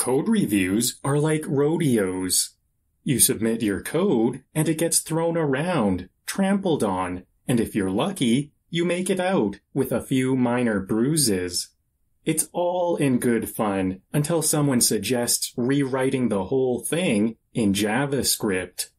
Code reviews are like rodeos. You submit your code, and it gets thrown around, trampled on, and if you're lucky, you make it out with a few minor bruises. It's all in good fun until someone suggests rewriting the whole thing in JavaScript.